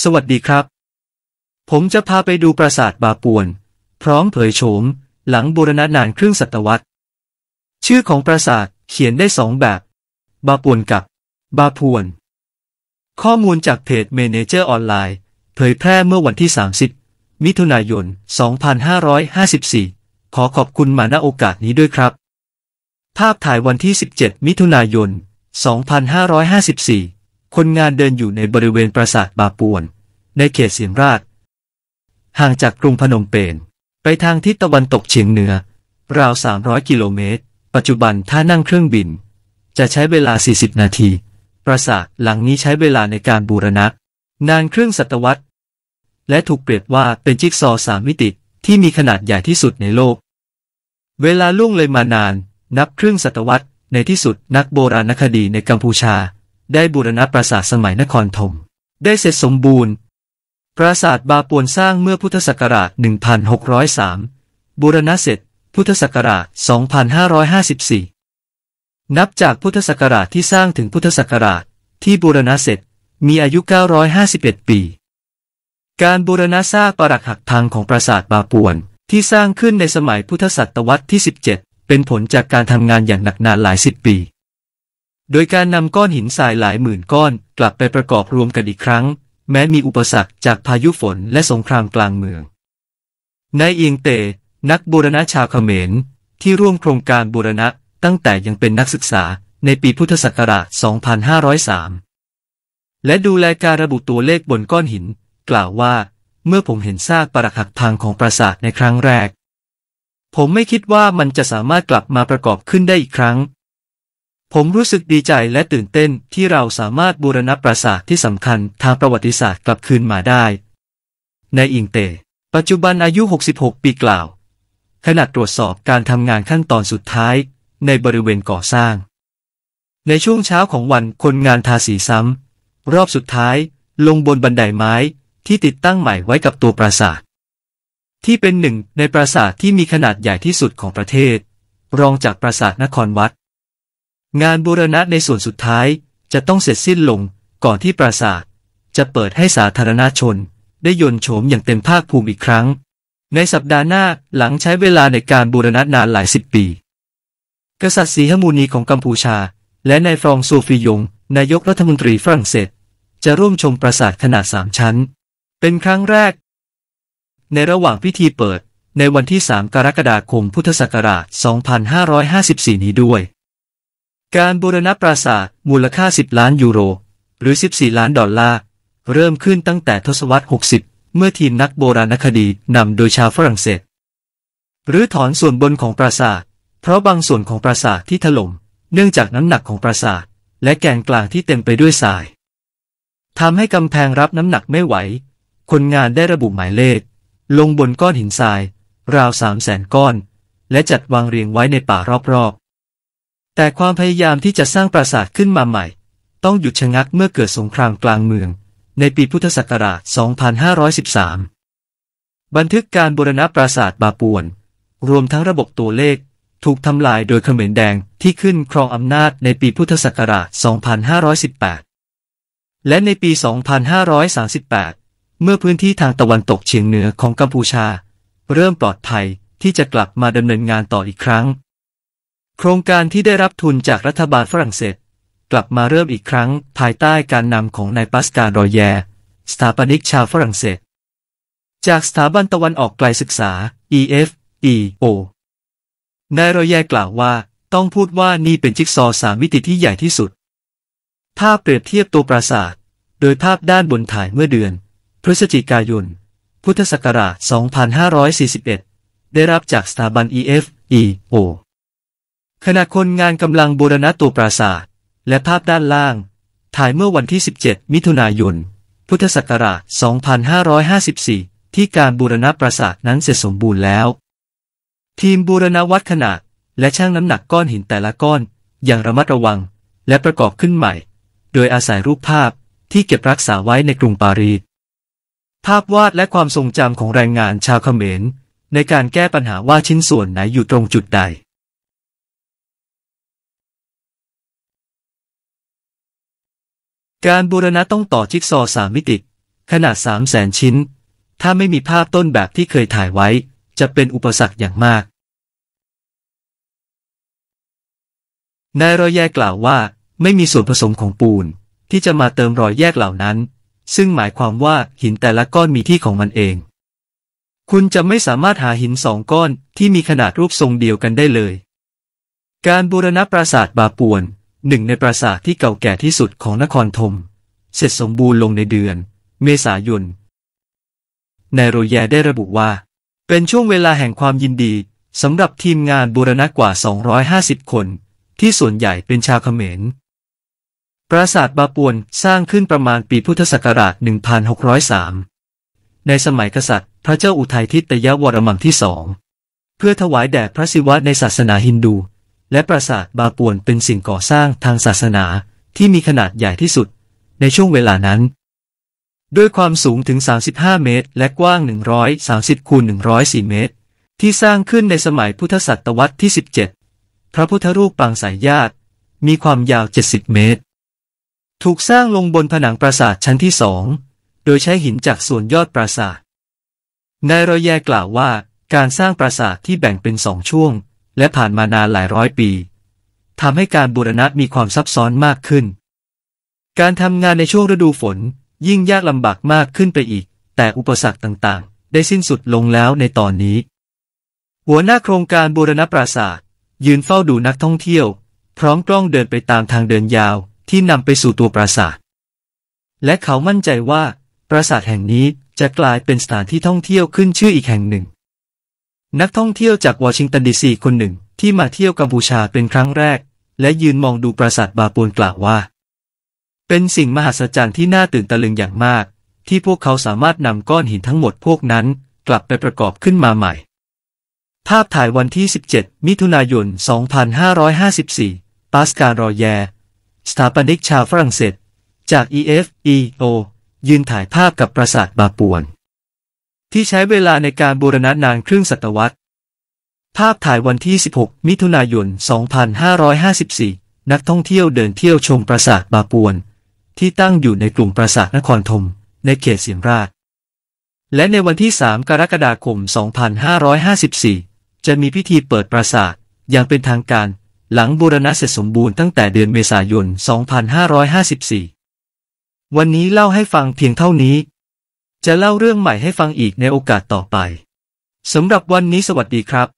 สวัสดีครับผมจะพาไปดูปราสาทบาปวนพร้อมเผยโฉมหลังบูรณะนานครึ่งศตวรรษชื่อของปราสาทเขียนได้2แบบบาปวนกับบาพวนข้อมูลจากเพจเมเนเจอร์ออนไลน์เผยแพร่เมื่อวันที่30มิถุนายน2554ขอขอบคุณมาณโอกาสนี้ด้วยครับภาพถ่ายวันที่17มิถุนายน2554คนงานเดินอยู่ในบริเวณปราสาทบาปวนในเขตเสียมราชห่างจากกรุงพนมเปญไปทางทิศตะวันตกเฉียงเหนือราว300กิโลเมตรปัจจุบันถ้านั่งเครื่องบินจะใช้เวลา40นาทีปราสาทหลังนี้ใช้เวลาในการบูรณะนานครึ่งศตวรรษและถูกเปรียบว่าเป็นจิ๊กซอว์3มิติที่มีขนาดใหญ่ที่สุดในโลกเวลาล่วงเลยมานานนับครึ่งศตวรรษในที่สุดนักโบราณคดีในกัมพูชาได้บูรณะปราสาทสมัยนครธมได้เสร็จสมบูรณ์ปราสาทบาปวนสร้างเมื่อพุทธศักราช1603บูรณะเสร็จพุทธศักราช2554นับจากพุทธศักราชที่สร้างถึงพุทธศักราชที่บูรณะเสร็จมีอายุ951ปีการบูรณะซากปรักหักพังของปราสาทบาปวนที่สร้างขึ้นในสมัยพุทธศตวรรษที่17เป็นผลจากการทำงานอย่างหนักหนาหลาย10ปีโดยการนำก้อนหินทรายหลายหมื่นก้อนกลับไปประกอบรวมกันอีกครั้งแม้มีอุปสรรคจากพายุฝนและสงครามกลางเมืองนายเอียงเตนักบูรณะชาวเขมรที่ร่วมโครงการบูรณะตั้งแต่ยังเป็นนักศึกษาในปีพุทธศักราช2503และดูแลการระบุตัวเลขบนก้อนหินกล่าวว่าเมื่อผมเห็นซากปรักหักพังของปราสาทในครั้งแรกผมไม่คิดว่ามันจะสามารถกลับมาประกอบขึ้นได้อีกครั้งผมรู้สึกดีใจและตื่นเต้นที่เราสามารถบูรณะปราสาทที่สำคัญทางประวัติศาสตร์กลับคืนมาได้นายอิงเตปัจจุบันอายุ66ปีกล่าวขณะตรวจสอบการทำงานขั้นตอนสุดท้ายในบริเวณก่อสร้างในช่วงเช้าของวันคนงานทาสีซ้ำรอบสุดท้ายลงบนบันไดไม้ที่ติดตั้งใหม่ไว้กับตัวปราสาทที่เป็นหนึ่งในปราสาทที่มีขนาดใหญ่ที่สุดของประเทศรองจากปราสาทนครวัดงานบูรณะในส่วนสุดท้ายจะต้องเสร็จสิ้นลงก่อนที่ปราสาทจะเปิดให้สาธารณชนได้ยนต์โฉมอย่างเต็มภาคภูมิอีกครั้งในสัปดาห์หน้าหลังใช้เวลาในการบูรณะนานหลาย10ปีกษัตริย์สีหมุนีของกัมพูชาและนายฟรองโซฟียงนายกรัฐมนตรีฝรั่งเศสจะร่วมชมปราสาทขนาด3ชั้นเป็นครั้งแรกในระหว่างพิธีเปิดในวันที่3กรกฎาคมพุทธศักราช2554นี้ด้วยการบูรณะปราสาทมูลค่า10 ล้านยูโรหรือ14 ล้านดอลลาร์เริ่มขึ้นตั้งแต่ทศวรรษ60เมื่อทีมนักโบราณคดีนำโดยชาวฝรั่งเศสรื้อถอนส่วนบนของปราสาทเพราะบางส่วนของปราสาทที่ถล่มเนื่องจากน้ำหนักของปราสาทและแกนกลางที่เต็มไปด้วยทรายทำให้กำแพงรับน้ำหนักไม่ไหวคนงานได้ระบุหมายเลขลงบนก้อนหินทรายราว300,000 ก้อนและจัดวางเรียงไว้ในป่ารอบๆแต่ความพยายามที่จะสร้างปราสาทขึ้นมาใหม่ต้องหยุดชะงักเมื่อเกิดสงครามกลางเมืองในปีพุทธศักราช2513บันทึกการบูรณะปราสาทบาปวนรวมทั้งระบบตัวเลขถูกทำลายโดยเขมรแดงที่ขึ้นครองอำนาจในปีพุทธศักราช2518และในปี2538เมื่อพื้นที่ทางตะวันตกเฉียงเหนือของกัมพูชาเริ่มปลอดภัยที่จะกลับมาดำเนินงานต่ออีกครั้งโครงการที่ได้รับทุนจากรัฐบาลฝรั่งเศสกลับมาเริ่มอีกครั้งภายใต้การนำของนายปัสกาล รอยแยร์สถาปนิกชาวฝรั่งเศสจากสถาบันตะวันออกไกลศึกษา EFEO นาย รอยแยร์กล่าวว่าต้องพูดว่านี่เป็นจิ๊กซอว์3มิติที่ใหญ่ที่สุดภาพเปรียบเทียบตัวปราสาทโดยภาพด้านบนถ่ายเมื่อเดือนพฤศจิกายนพุทธศักราช2541ได้รับจากสถาบัน EFEO ขณะคนงานกำลังบูรณะตัวปราสาทและภาพด้านล่างถ่ายเมื่อวันที่17มิถุนายนพุทธศักราช2554ที่การบูรณะปราสาทนั้นเสร็จสมบูรณ์แล้วทีมบูรณะวัดขนาดและชั่งน้ำหนักก้อนหินแต่ละก้อนอย่างระมัดระวังและประกอบขึ้นใหม่โดยอาศัยรูปภาพที่เก็บรักษาไว้ในกรุงปารีสภาพวาดและความทรงจำของแรงงานชาวเขมรในการแก้ปัญหาว่าชิ้นส่วนไหนอยู่ตรงจุดใดการบูรณะต้องต่อจิ๊กซอว์3มิติขนาด300,000 ชิ้นถ้าไม่มีภาพต้นแบบที่เคยถ่ายไว้จะเป็นอุปสรรคอย่างมากนายรอยแยกกล่าวว่าไม่มีส่วนผสมของปูนที่จะมาเติมรอยแยกเหล่านั้นซึ่งหมายความว่าหินแต่ละก้อนมีที่ของมันเองคุณจะไม่สามารถหาหิน2 ก้อนที่มีขนาดรูปทรงเดียวกันได้เลยการบูรณะปราสาทบาปวนหนึ่งในปราสาทที่เก่าแก่ที่สุดของนครธมเสร็จสมบูรณ์ลงในเดือนเมษายนนายโรแยได้ระบุว่าเป็นช่วงเวลาแห่งความยินดีสำหรับทีมงานบูรณะกว่า250 คนที่ส่วนใหญ่เป็นชาวเขมรปราสาทบาปวนสร้างขึ้นประมาณปีพุทธศักราช 1603 ในสมัยกษัตริย์พระเจ้าอุทัยทิตยวรมันที่ 2 เพื่อถวายแด่พระศิวะในศาสนาฮินดูและปราสาทบาปวนเป็นสิ่งก่อสร้างทางศาสนาที่มีขนาดใหญ่ที่สุดในช่วงเวลานั้นด้วยความสูงถึง35 เมตรและกว้าง130 คูณ 104 เมตรที่สร้างขึ้นในสมัยพุทธศตวรรษที่ 17 พระพุทธรูปปางสายญาติมีความยาว70 เมตรถูกสร้างลงบนผนังปราสาทชั้นที่ 2โดยใช้หินจากส่วนยอดปราสาทนายรอยแยกล่าวว่าการสร้างปราสาทที่แบ่งเป็น2 ช่วงและผ่านมานานหลายร้อยปีทำให้การบูรณะมีความซับซ้อนมากขึ้นการทำงานในช่วงฤดูฝนยิ่งยากลำบากมากขึ้นไปอีกแต่อุปสรรคต่างๆได้สิ้นสุดลงแล้วในตอนนี้หัวหน้าโครงการบูรณะปราสาทยืนเฝ้าดูนักท่องเที่ยวพร้อมกล้องเดินไปตามทางเดินยาวที่นำไปสู่ตัวปราสาทและเขามั่นใจว่าปราสาทแห่งนี้จะกลายเป็นสถานที่ท่องเที่ยวขึ้นชื่ออีกแห่งหนึ่งนักท่องเที่ยวจากวอชิงตันดีซีคนหนึ่งที่มาเที่ยวกัมพูชาเป็นครั้งแรกและยืนมองดูปราสาทบาปวนกล่าวว่าเป็นสิ่งมหัศจรรย์ที่น่าตื่นตะลึงอย่างมากที่พวกเขาสามารถนำก้อนหินทั้งหมดพวกนั้นกลับไปประกอบขึ้นมาใหม่ภาพถ่ายวันที่ 17 มิถุนายน 2554 ปาสกาล รอแยสถาปนิกชาวฝรั่งเศสจาก EFEO ยืนถ่ายภาพกับปราสาทบาปวนที่ใช้เวลาในการบูรณะนานครึ่งศตวรรษภาพถ่ายวันที่ 16 มิถุนายน 2554 นักท่องเที่ยวเดินเที่ยวชมปราสาทบาปวนที่ตั้งอยู่ในกลุ่มปราสาทนครธมในเขตเสียมราชและในวันที่ 3 กรกฎาคม 2554 จะมีพิธีเปิดปราสาทอย่างเป็นทางการหลังบูรณะเสร็จสมบูรณ์ตั้งแต่เดือนเมษายน 2554 วันนี้เล่าให้ฟังเพียงเท่านี้จะเล่าเรื่องใหม่ให้ฟังอีกในโอกาสต่อไปสำหรับวันนี้สวัสดีครับ